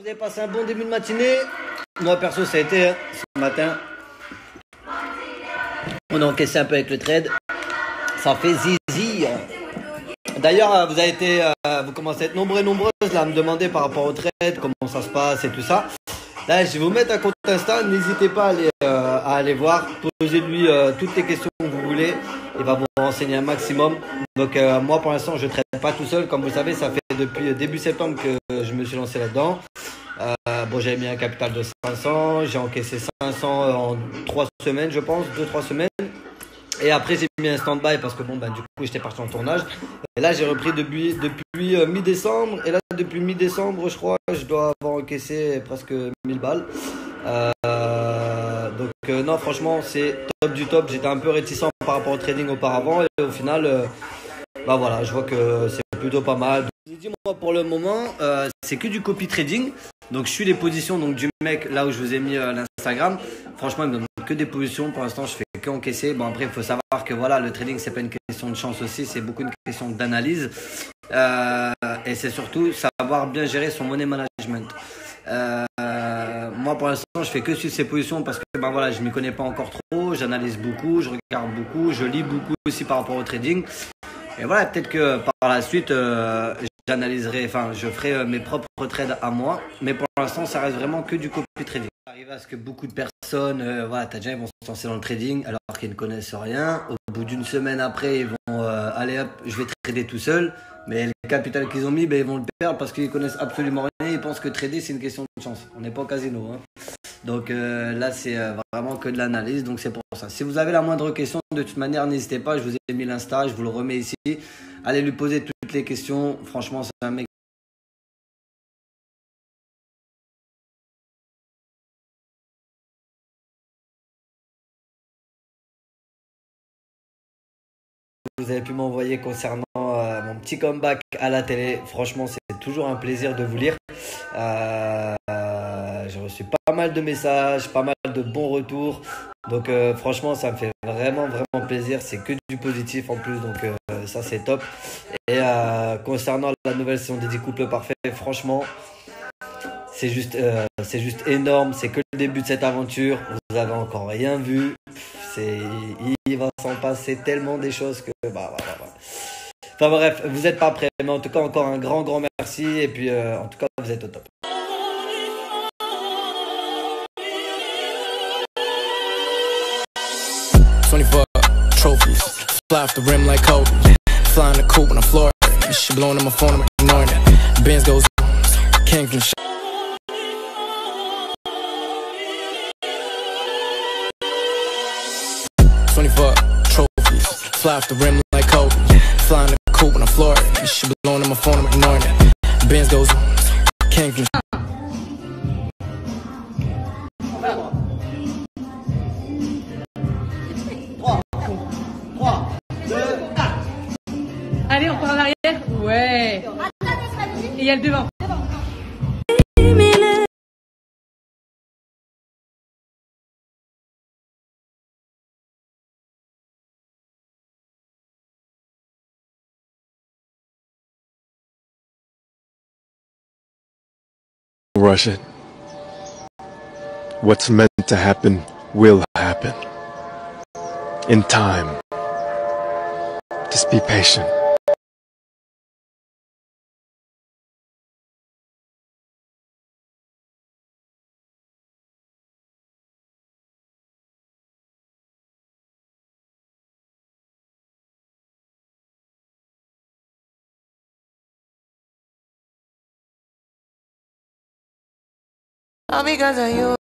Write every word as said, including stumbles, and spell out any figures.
vous avez passé un bon début de matinée. Moi perso ça a été hein, ce matin. On a encaissé un peu avec le trade. Ça fait zizi. D'ailleurs vous avez été, euh, vous commencez à être nombreux et nombreuses là à me demander par rapport au trade, comment ça se passe et tout ça. Là je vais vous mettre un compte Insta, n'hésitez pas à aller, euh, à aller voir, posez-lui euh, toutes les questions que vous voulez. Il va vous renseigner un maximum. Donc euh, moi pour l'instant je ne traite pas tout seul. Comme vous savez ça fait depuis début septembre que je me suis lancé là-dedans. Euh, bon j'avais mis un capital de cinq cents. J'ai encaissé cinq cents en trois semaines je pense. deux trois semaines. Et après j'ai mis un stand-by parce que bon bah du coup j'étais parti en tournage. Et là j'ai repris depuis, depuis euh, mi-décembre. Et là depuis mi-décembre je crois je dois avoir encaissé presque mille balles. Euh, donc euh, non franchement c'est top du top. J'étais un peu réticent par rapport au trading auparavant. Et au final euh, bah voilà je vois que c'est plutôt pas mal. Je vous ai dit moi pour le moment euh, c'est que du copy trading. Donc je suis les positions donc, du mec là où je vous ai mis euh, l'Instagram. Franchement il me donne que des positions. Pour l'instant je fais que encaisser. Bon après il faut savoir que voilà le trading c'est pas une question de chance aussi. C'est beaucoup une question d'analyse. Euh, et c'est surtout savoir bien gérer son money management. Euh, moi pour l'instant je fais que suivre ces positions parce que ben voilà je m'y connais pas encore trop. J'analyse beaucoup, je regarde beaucoup, je lis beaucoup aussi par rapport au trading. Et voilà peut-être que par la suite euh, j'analyserai, enfin je ferai euh, mes propres trades à moi. Mais pour l'instant ça reste vraiment que du copy trading. Ça arrive à ce que beaucoup de personnes, euh, voilà t'as déjà ils vont se lancer dans le trading alors qu'ils ne connaissent rien. Au bout d'une semaine après ils vont euh, allez hop je vais trader tout seul. Mais le capital qu'ils ont mis, ben, ils vont le perdre parce qu'ils connaissent absolument rien. Ils pensent que trader, c'est une question de chance. On n'est pas au casino. Hein. Donc euh, là, c'est euh, vraiment que de l'analyse. Donc c'est pour ça. Si vous avez la moindre question, de toute manière, n'hésitez pas. Je vous ai mis l'Insta, je vous le remets ici. Allez lui poser toutes les questions. Franchement, c'est un mec. Vous avez pu m'envoyer concernant euh, mon petit comeback à la télé. Franchement, c'est toujours un plaisir de vous lire. Euh, euh, j'ai reçu pas mal de messages, pas mal de bons retours. Donc euh, franchement, ça me fait vraiment, vraiment plaisir. C'est que du positif en plus. Donc euh, ça, c'est top. Et euh, concernant la nouvelle saison des dix couples parfaits, franchement, c'est juste, euh, c'est juste énorme. C'est que le début de cette aventure. Vous avez encore rien vu. C'est, il va s'en passer tellement des choses que bah voilà. Bah, bah. Enfin bref, vous n'êtes pas prêts, mais en tout cas encore un grand grand merci et puis euh, en tout cas vous êtes au top. twenty-four trophies, fly off the rim like Kobe, flying the coupe when I'm Florida. This shit blowing on my phone, I'm ignoring it. Benz goes, came from the twenty-four trophies, fly off the rim like Kobe, flying the coupe when I'm Florida. This shit blowing on my phone, I'm ignoring it. Benz goes, came from Allez, on part en arrière. Ouais. Et il y a le devant. Rush it. What's meant to happen will happen. In time. Just be patient. All because of you.